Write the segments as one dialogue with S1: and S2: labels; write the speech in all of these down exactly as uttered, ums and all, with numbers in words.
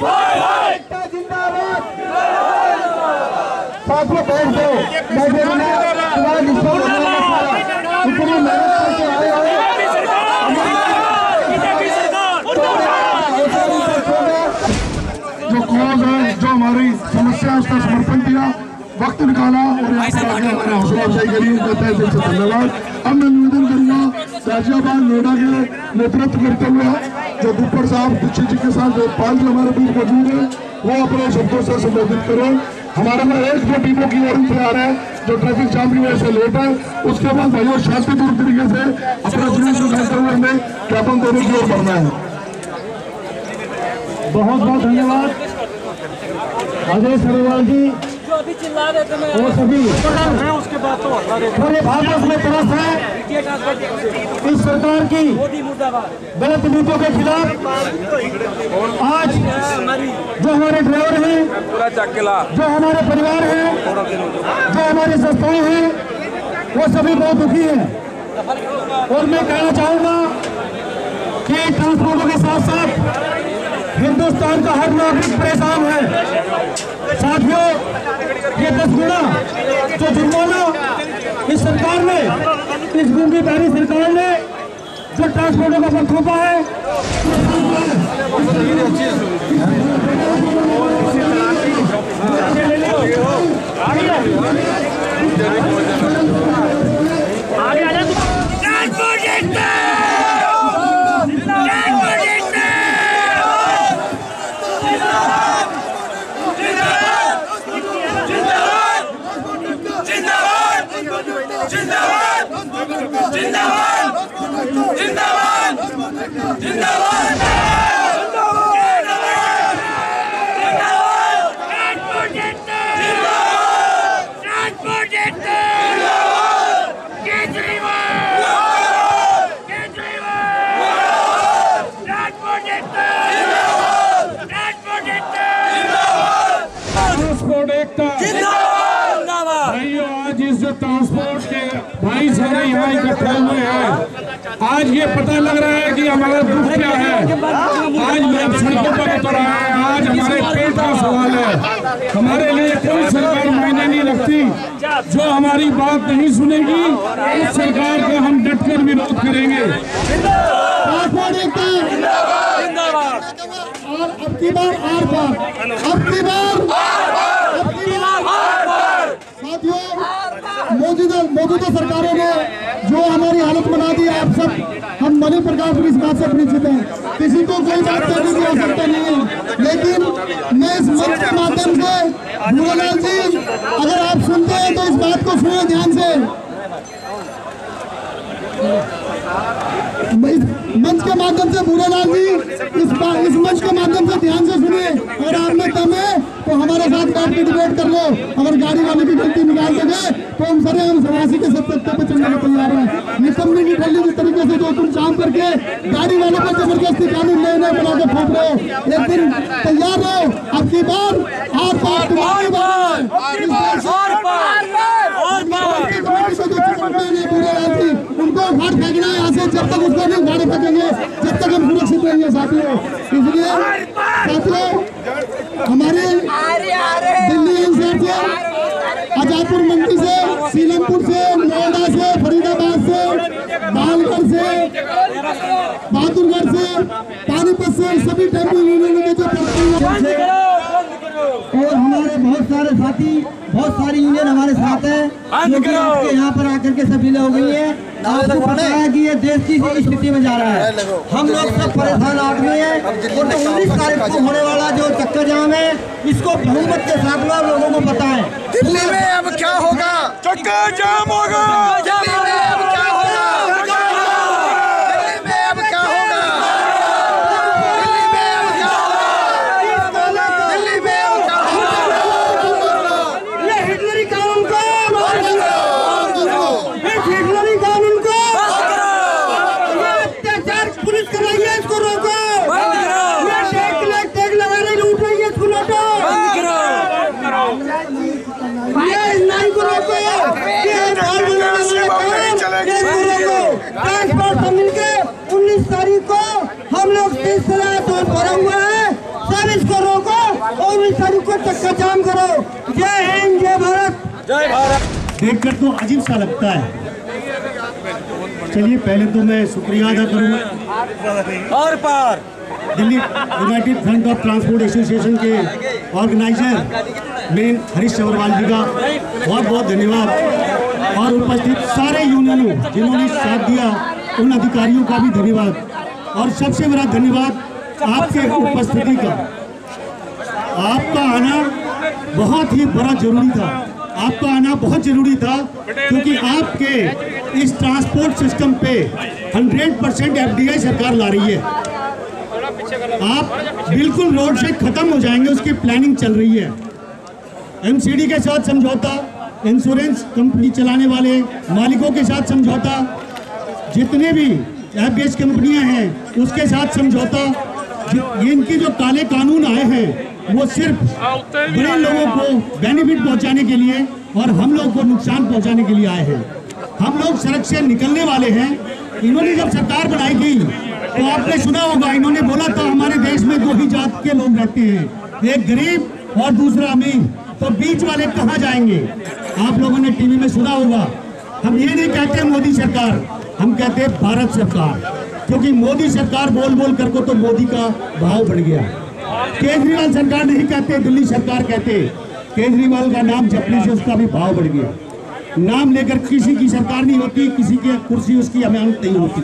S1: साथियों बैठ जाओ, बैठे बिना इतनी मेहनत करके आए हुए जो कॉज है, जो हमारी समस्या उसका समर्थन किया, वक्त निकाला और यहाँ पर आगे हमारे हौसला अफजाई करी, उनका तहे दिल से धन्यवाद। अब मैं निवेदन करूँगा गाजियाबाद नोएडा के नेतृत्व करते हुए जो गुप्पर साहब दीक्षित जी के साथ पाल जी हमारे बीच मौजूद है, वो अपने शब्दों से संबोधित करें। हमारे में एक दो टीमों की ओर से आ रहे हैं जो ट्रैफिक जाम की वजह से लेट है, उसके बाद भाइयों शांतिपूर्ण तरीके से अपना जुलूस निकालते हुए हमें ज्ञापन देने की ओर बढ़ना है।
S2: बहुत बहुत धन्यवाद अजय सरोवाल जी वो सभी उसके बाद तो पूरे भारत में तरफ है इस सरकार की गलत नीतियों के खिलाफ। आज जो हमारे ड्राइवर हैं, जो हमारे परिवार हैं, जो हमारी संस्थाएं हैं, वो सभी बहुत दुखी हैं। और मैं कहना चाहूंगा कि ट्रांसपोर्टों के साथ साथ हिंदुस्तान का हर नागरिक परेशान है। साथियों, ये दस गुना जो जुर्माना इस सरकार ने, इस गूंगी बहरी सरकार ने जो ट्रांसपोर्टों का पर थोपा है, भाइयों, आज इस जो ट्रांसपोर्ट के भाई सारे यहाँ इकट्ठे हुए हैं, आज ये पता लग रहा है कि हमारा दुख क्या है। आज लोग सड़कों पर उतर रहे हैं, आज हमारे पेट का सवाल है। हमारे लिए कोई सरकार मायने नहीं रखती, जो हमारी बात नहीं सुनेगी उस सरकार का हम डट कर विरोध करेंगे। और अब की बार आर पार, अब की बार साथियों, मौजूदा मौजूदा सरकारों ने जो हमारी हालत बना दी, आप सब हम मनी प्रकार से इस बात से परिचित हैं, किसी को कोई बात करने की आवश्यकता नहीं है। लेकिन मैं इस मंच के माध्यम से भूरेलाल जी, अगर आप सुनते हैं तो इस बात को सुने ध्यान से। मंच के माध्यम से भूरेलाल जी इस इस मंच के माध्यम से ध्यान से सुनिए। अगर आपने दम है तो हमारे साथ बैठ के डिबेट कर लो। अगर गाड़ी वाले की गलती निकाल दोगे तो हम सरे हम सरासी के सब सत्ता पे चलने को तैयार हैं। निकम्मी की ठल्ली के तरीके से जो तुम काम करके गाड़ी वालों पर जबरदस्ती कानून नए नए बना के फेंक रहे हो, एक दिन तैयार रहो। अब की बार आप तुम्हारी बात उनको उखाड़ फेंकना है यहाँ से। जब तक उसको नहीं उखाड़ फेंकेंगे जब तक हम सुरक्षित रहेंगे साथियों। इसलिए साथियों, हमारे दिल्ली एनसीआर से, आजादपुर मंडी से, सीलमपुर से, नोएडा से, फरीदाबाद से, बालगढ़ से, बहादुरगढ़ से, पानीपत से सभी टेम्पो यूनियन के जो और हमारे बहुत सारे साथी, बहुत सारी यूनियन हमारे साथ है जो कि आपके यहाँ पर आकर के सब विलय हो गई है। आपको पता है कि ये देश की स्थिति में जा रहा है। हम लोग सब परेशान आदमी हैं और उन्नीस तारीख को होने वाला जो चक्कर जाम है, इसको बहुमत के साथ लोगों को पता है।
S3: दिल्ली में अब क्या होगा? चक्कर जाम होगा। दिल्ली में अब क्या होगा? दिल्ली में अब क्या होगा? दिल्ली में अब क्या होगा? दिल्ली में अब क्या होगा? ये हिटलरी कानून को बंद करो। ये हिटलरी कानून को बंद करो। ये अत्याचार पुलिस कर रही है, इसको रोको। बंद करो। ये टैग टैग लगा रही लूट रही है, इसको रोको। बंद करो। ये नहीं को रोको। ये
S2: और इन सड़कों को चक्का जाम करो। जय हिंद, जय भारत, जय भारत। देखकर तो अजीब सा लगता है। चलिए पहले तो मैं शुक्रिया अदा करूंगा और पार Delhi United Front of Transport Association के ऑर्गेनाइजर मेन हरीश सवरवाल जी का बहुत बहुत धन्यवाद और उपस्थित सारे यूनियनों जिन्होंने साथ दिया उन अधिकारियों का भी धन्यवाद और सबसे बड़ा धन्यवाद आपके उपस्थिति का। आपका आना बहुत ही बड़ा जरूरी था, आपका आना बहुत जरूरी था क्योंकि आपके इस ट्रांसपोर्ट सिस्टम पे hundred percent F D I सरकार ला रही है। आप बिल्कुल रोड से खत्म हो जाएंगे, उसकी प्लानिंग चल रही है। एम सी डी के साथ समझौता, इंश्योरेंस कंपनी चलाने वाले मालिकों के साथ समझौता, जितने भी एफ बी एस कंपनियां हैं उसके साथ समझौता। इनकी जो काले कानून आए हैं वो सिर्फ बड़े लोगों को बेनिफिट पहुंचाने के लिए और हम लोग को नुकसान पहुंचाने के लिए आए हैं। हम लोग सड़क से निकलने वाले हैं। इन्होंने जब सरकार बनाई गई तो आपने सुना होगा, इन्होंने बोला था हमारे देश में दो ही जात के लोग रहते हैं, एक गरीब और दूसरा अमीर, तो बीच वाले कहाँ जाएंगे? आप लोगों ने टीवी में सुना होगा। हम ये नहीं कहते मोदी सरकार, हम कहते हैं भारत सरकार, क्योंकि मोदी सरकार बोल बोल करके तो मोदी का भाव बढ़ गया। केजरीवाल सरकार नहीं कहते, दिल्ली सरकार कहते। केजरीवाल का नाम जपने से उसका भी भाव बढ़ गया। नाम लेकर किसी की सरकार नहीं होती, किसी की कुर्सी उसकी अमानत नहीं होती।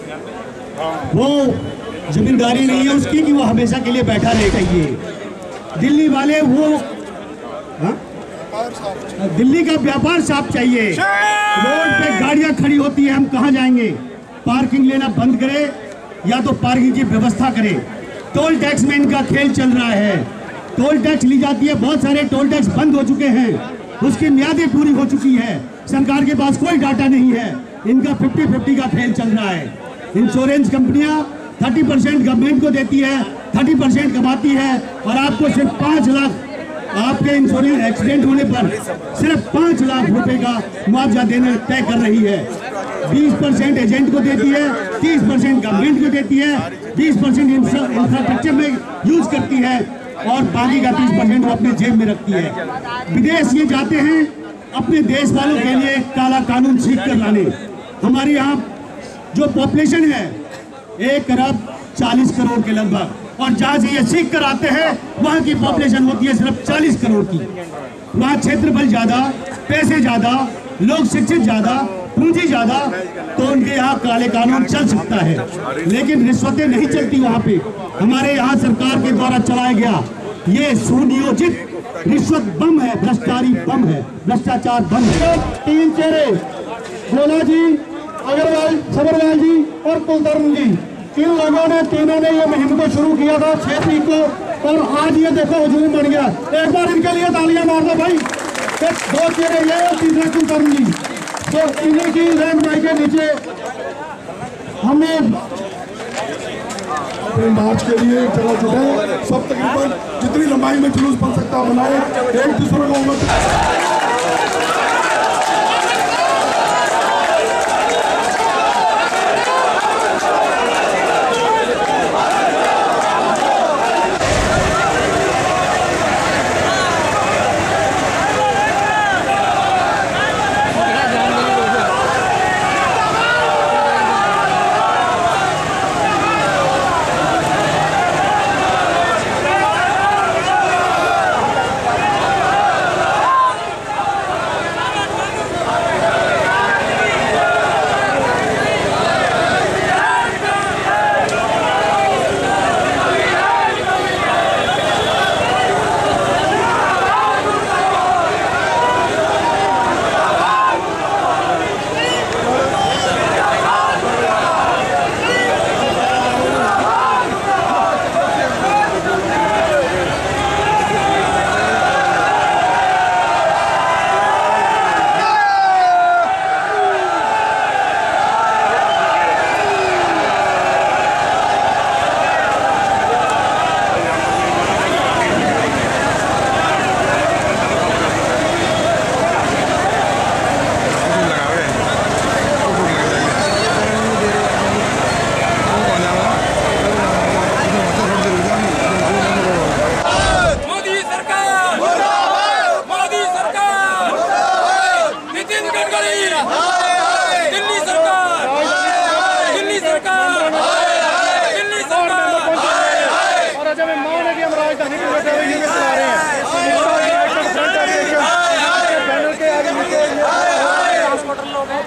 S2: वो जिम्मेदारी नहीं है उसकी कि वो हमेशा के लिए बैठा रहे चाहिए। दिल्ली वाले वो हा? दिल्ली का व्यापार साफ चाहिए। रोड पे गाड़ियां खड़ी होती है, हम कहाँ जाएंगे? पार्किंग लेना बंद करे या तो पार्किंग की व्यवस्था करे। टोल टैक्स में इनका खेल चल रहा है। टोल टैक्स ली जाती है, बहुत सारे टोल टैक्स बंद हो चुके हैं, उसकी म्यादें पूरी हो चुकी है, सरकार के पास कोई डाटा नहीं है। इनका फिफ्टी फिफ्टी का खेल चल रहा है। इंश्योरेंस कंपनियां थर्टी परसेंट गवर्नमेंट को देती है, थर्टी परसेंट कमाती है और आपको सिर्फ पाँच लाख आपके इंश्योरेंस एक्सीडेंट होने पर सिर्फ पाँच लाख रुपए का मुआवजा देना तय कर रही है। बीस परसेंट एजेंट को देती है, तीस परसेंट गवर्नमेंट को देती है, बीस परसेंट इंफ्रास्ट्रक्चर में यूज करती है और बाकी का तीस परसेंट वो अपने जेब में रखती है। विदेश ये जाते हैं अपने देश वालों के लिए काला कानून सीख कर लाने। हमारे यहाँ जो पॉपुलेशन है एक अरब चालीस करोड़ के लगभग, और जहाँ से ये सीख कर आते हैं वहाँ की पॉपुलेशन होती है सिर्फ चालीस करोड़ की। वहाँ क्षेत्रफल ज्यादा, पैसे ज्यादा, लोग शिक्षित ज्यादा, पूंजी ज्यादा, तो उनके यहाँ काले कानून चल सकता है, लेकिन रिश्वतें नहीं चलती वहाँ पे। हमारे यहाँ सरकार के द्वारा चलाया गया ये सुनियोजित रिश्वत बम है, भ्रष्टाचारी बम है, भ्रष्टाचार बम है। तीन चेहरे, भोला जी, अग्रवाल, सवरवाल जी और कुलधर्म जी, इन लोगों ने तीनों ने ये मुहिम को शुरू किया था छह तारीख को और आज ये देखो हुजूम बन गया। एक बार इनके लिए तालियां मार दो भाई। दो चेहरे ये और तीसरा कुलधर्म जी, तो इन्हीं की रहनुमाई के नीचे हमने
S1: अपने मार्च के लिए चला जुटे। सब तकरीबन जितनी लंबाई में जुलूस बन सकता बनाए, एक दूसरे को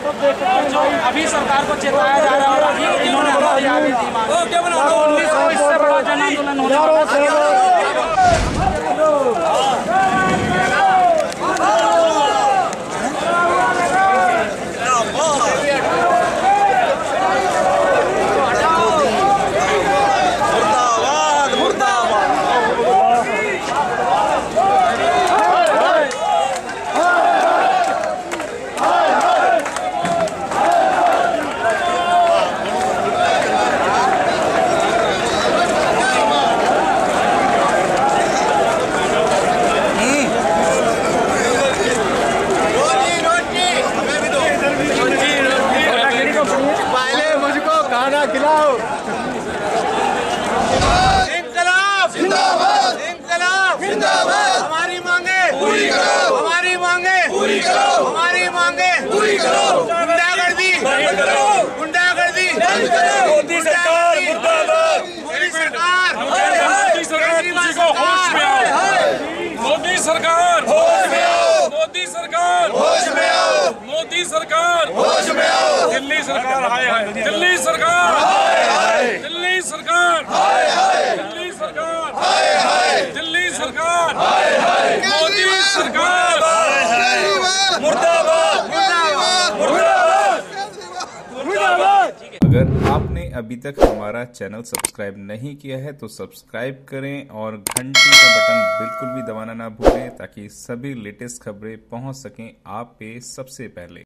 S4: अभी सरकार को चेताया जा रहा है और अभी इन्होंने इससे बड़ा जन आंदोलन होने वाला है।
S3: खिलाओ। इंकलाब जिंदाबाद, इंकलाब जिंदाबाद। हमारी मांगे पूरी करो, हमारी मांगे पूरी करो, हमारी मांगे पूरी करो। गुंडागर्दी बंद करो, गुंडागर्दी बंद करो। मोदी सरकार मुर्दाबाद, मोदी सरकार, मोदी सरकार किसी को होश में आओ, मोदी सरकार होश में आओ, मोदी सरकार होश में आओ, मोदी सरकार होश में आओ। दिल्ली सरकार हाय हाय, दिल्ली सरकार दिल्ली सरकार हाय हाय, दिल्ली सरकार हाय हाय, दिल्ली सरकार हाय हाय, मोदी सरकार मुर्दाबाद, मुर्दाबाद, मुर्दाबाद।
S5: अगर आपने अभी तक हमारा चैनल सब्सक्राइब नहीं किया है तो सब्सक्राइब करें और घंटी का बटन बिल्कुल भी दबाना ना भूलें ताकि सभी लेटेस्ट खबरें पहुंच सकें आप पे सबसे पहले।